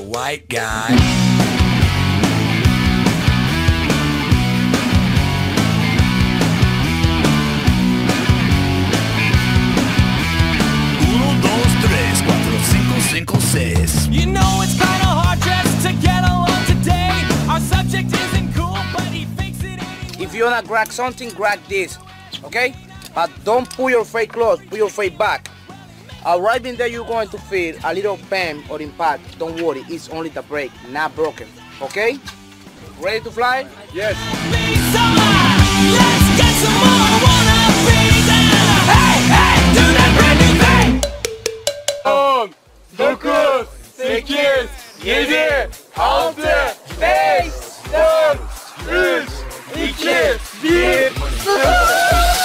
white guy. You know it's kinda hard just to get along today. Our subject isn't cool, but he thinks it anyway. If you wanna grab something, grab this, okay? But don't pull your face close, pull your face back. Arriving there, you're going to feel a little pain or impact. Don't worry, it's only the brake, not broken, okay? Ready to fly? Yes. Let's get some more wannabes and hey, hey, do that brand new thing. 10, 9, 8, 7, 6, 5, 4, 3, 2, 1.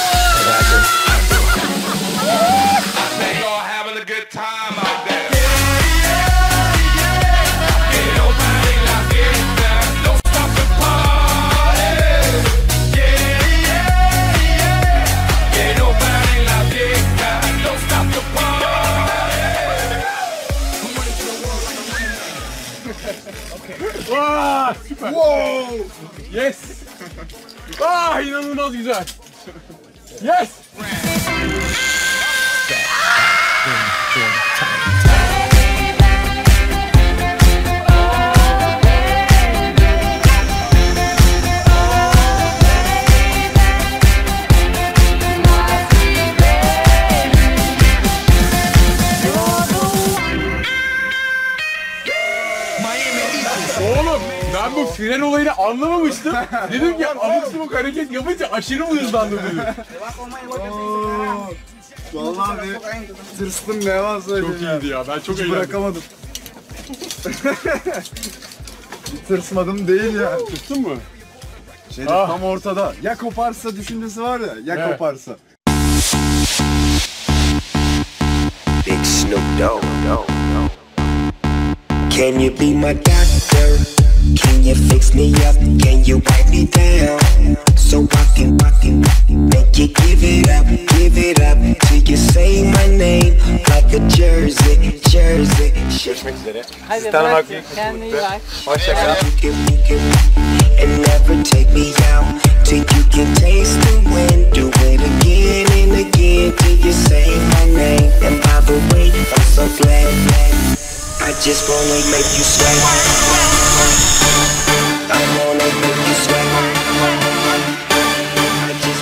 Vaa, süper. Wow! Yes. Ah, inanılmaz güzel. Yes. Oğlum ben bu fren olayını anlamamıştım. Dedim ki abuk subuk hareket yapınca aşırı mı hızlandı dedim. Vallahi bir tırstım ne yalan söyleyeyim. Çok iyiydi ya, ben çok Hiç eğlendim. bırakamadım. Tırsmadım değil ya. Tırstın mı? Şeyde tam ortada. Ya koparsa düşüncesi var ya, ya Evet. koparsa. Big Snoop Dogg. Can you be my doctor? Can you fix me up? Can you wipe me down? So I can make you give it up till you say my name like a jersey. Görüşmek üzere. Hadi bırak, kendine iyi bak. Hoşçakal. And never take me out till you can taste the wind. Do it again and again till you say my name. And by the way, I'm so glad I just wanna make you sweat. I wanna make you sweat. I just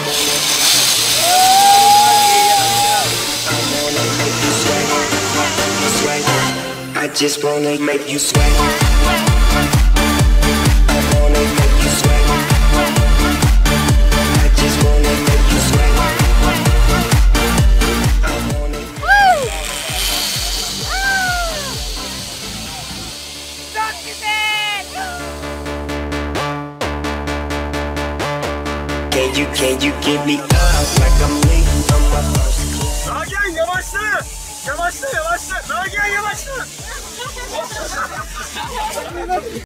wanna make you sweat. I just wanna make you sweat. I wanna make you sweat. I just wanna make you sweat. I wanna. Çok güzel. Can you give me up like I'm late from my first class? Nagihan yavaşla. Yavaşla. Nagihan yavaşla.